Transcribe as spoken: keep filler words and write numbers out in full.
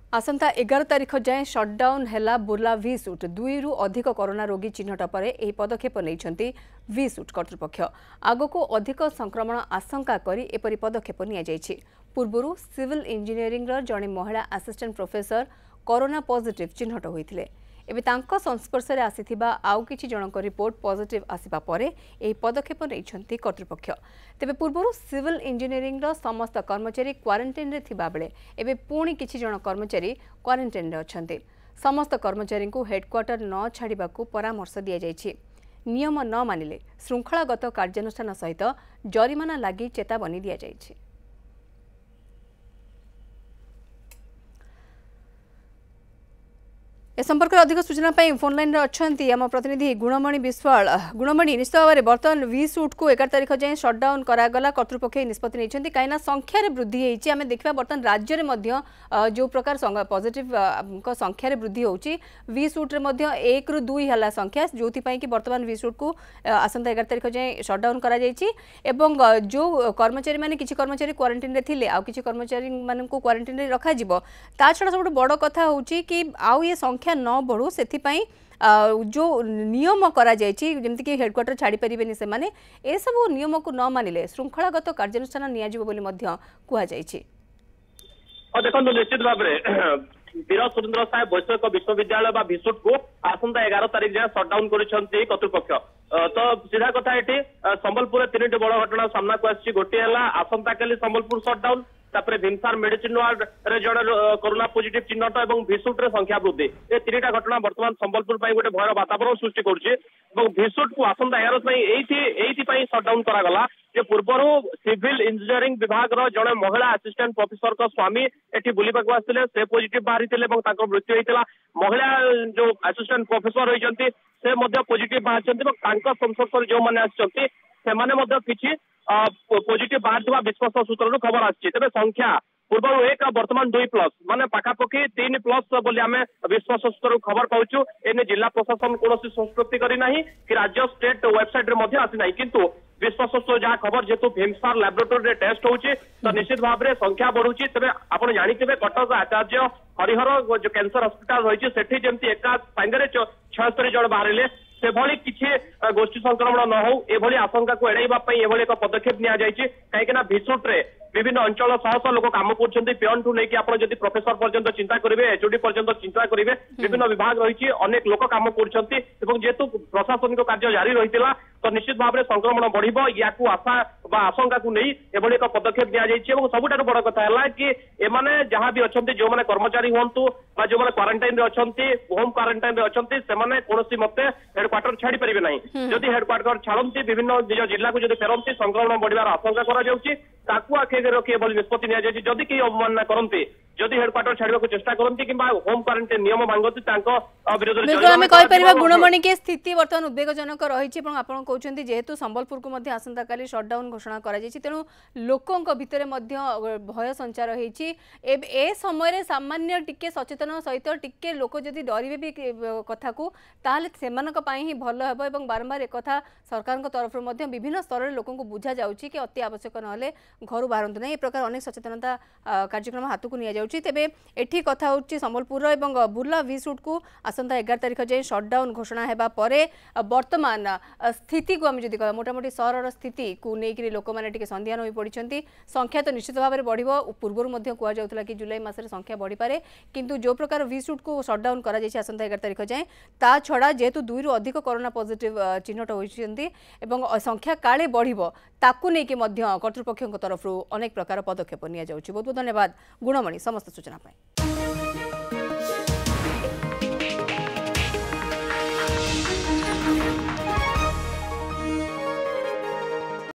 आसंता एगार तारिख जाए शटडाउन है बुर्ला वीसुट दुई रु अधिक कोरोना रोगी चिन्हट पर यह पदक्षेप नहीं वीसुट कर्तृपक्ष आगको अधिक संक्रमण आशंका करी एपरी पदक्षेप नि पूर्व सिविल इंजीनियरिंग जड़े महिला assistant professor corona positive Chinhat होते एबे तांको संस्पर्श में आसीथिबा आउ किछि जनक रिपोर्ट पॉजिटिव आसिबा परे एही पदक्षेप नैछन्ति कर्तृपक्ष तेबे पूर्व सिविल इंजीनियरिंग रो समस्त कर्मचारी क्वारंटाइन रे थिबा बेले एबे पुणी किछि जन कर्मचारी क्वारंटाइन रे अछन्ति समस्त कर्मचारी को हेडक्वार्टर न छाड़िबा को परामर्श दिया जायछि नियम न मानिले श्रृंखलागत कार्यानुष्ठान सहित जरिमाना लागि चेतावनी दिया जायछि। ए संपर्क में अधिक सूचना फोन लाइन अच्छा आम प्रतिनिधि गुणमणि विश्वाल गुणमणि निश्चित भाव में बर्तमान वीसुट को एगार तारिख जाए शटडाउन करागला कर्तृपक्ष निष्पत्ति नहीं कहीं संख्यार वृद्धि होती आम देखा बर्तमान राज्य में जो प्रकार पॉजिटिव संख्यार वृद्धि होती वीसुट्रे एक रु दुई है संख्या जो कि बर्तमान वीसुट को आसंता एगार तारिख जाए शटडाउन करा जो कर्मचारी मैंने किसी कर्मचारी क्वारंटाइन रे थिले आउ किसी कर्मचारी मान क्वारंटाइन रे रखा ता छड़ा सब बड़ कथा होची कि आउ ये संख्या न बढ़ू से जो नियम करा जमती कि हेडक्वार्टर छाड़ी पारे से माने ए सब नियम को न मानिले श्रृंखलागत कार्यानुष्ठान निया देखो निश्चित भाव वीर सुरेन्द्र साहेब वैषयिक विश्वविद्यालय भिसुट को आसंता एगार तारिख जाए सटडाउन कर्तृपक्ष तो सीधा कथा ये संबलपुर तीन बड़ घटना सामना को आसी गोटे आसंता काली संबलपुर सटडाउन तापर भीमसार मेडिसिन वार्ड रे जड़े कोरोना पॉजिटिव चिन्हट और भिसुट रे संख्या वृद्धि ये तीन टा घटना बर्तमान संबलपुर गोटे भयर वातावरण सृष्टि करुचे भिसुट को आसंता एगार सटडाउन करागला जे पूर्वर सिविल इंजीनियरिंग विभाग जड़े महिला असिस्टेंट प्रोफेसर का स्वामी एटी बुलवाक आसते से पॉजिटिव बाहरी मृत्यु होता महिला जो असिस्टेंट प्रोफेसर होती से पॉजिटिव बाहर संपर्क जो मैंने आसी पॉजिटिव बाहर विश्वास सूत्र खबर आसी तेज संख्या पूर्व एक बर्तमान दुई प्लस माने पाखापाखि तीन प्लस बोली आम विश्वास सूत्र खबर पाऊँ एने जिला प्रशासन कौन संस्कृति करना कि राज्य स्टेट वेबसाइट रे आसी किंतु विश्वास सूत्र जहाँ खबर जेतु भीमसार लैबोरेटोरी टेस्ट होची तो निश्चित भाव में संख्या बढ़ुची तेज आप जानते कटक आचार्य हरिहर जो कैंसर हस्पिटाल रही सेठी जमती एका सांगे छस्तरी जन बाहर से भली किसी गोष्ठी संक्रमण न हो एभली आशंका को एड़ाइबा एभली एक पदक्षेप निया जायछि कहीं भिसुट रे विभिन्न अंचल शह शह लोक काम कर पेन ठू नहीं आप प्रोफेसर पर्यंत चिंता करेंगे एचओडी पर्यंत चिंता करेंगे विभिन्न विभाग रही अनेक लोक काम करेतु प्रशासनिक कार्य जारी रही तो निश्चित भाव में संक्रमण बढ़ या आशा आशंका को नहीं एभली एक पदक्षेप निया सबुठ बड़ कथा है कि एमाने जहाँ भी अच्छा जो मैंने कर्मचारी हूँ जो मैंने क्वारंटाइन रे अच्छा होम क्वारंटाइन रे अच्छा से कौन मत हेडक्वार्टर छाड़ी पारे ना जदि हेडक्वार्टर छाड़ती विभिन्न निज जिला को फेरती संक्रमण बढ़िया आशंका कर रखी निष्पत्ति निजी कि अवमानना करते जदि हेडक्वार्टर छाड़ा चेष्टा करती कि होम क्वारंटाइन नियम भांगती गुणमणि के स्थिति बर्तमान उद्वेगजनक रही कहते जेहेतु संबलपुर को आसंता काली शटडाउन घोषणा तेणु लोकों भितर भय संचार होती समय सामान्य टिके सचेतन सहित टिके लोक जदि डरवे भी कथा को ताले ही भल हे बारंबार एक सरकार तरफ विभिन्न स्तर में लोक बुझा जाऊँगी कि अति आवश्यक ना घर बाहर ना प्रकार अनेक सचेतनता कार्यक्रम हाथ को नि तेबे एठी कथा होची संबलपुर एवं बुर्ला वीसुट को आसंता एगार तारिख जाए शटडाउन घोषणा हेबा परे वर्तमान स्थिति को आम जदि कह मोटामोटी सहर स्थिति को लेकिन लोक मैंने संदिहान हो पड़ती संख्या तो निश्चित भाव में बढ़ पूर्वर कहला कि जुलाई मासरे संख्या बढ़ी पारे किंतु जो प्रकार वीसुट को शटडाउन करा जायछि आसंता एगार तारिख जाए ता छड़ा जेहेतु दुई रु अधिक कोरोना पॉजिटिव चिन्हट होइछन्ति एवं संख्या काले बढ़िबो ताकू नेकी मध्य कर्तृपक्षों तरफ अनेक प्रकार पदक्षेप निया जाउछि। बहुत बहुत धन्यवाद गुणमणि समस्त सूचना पाई।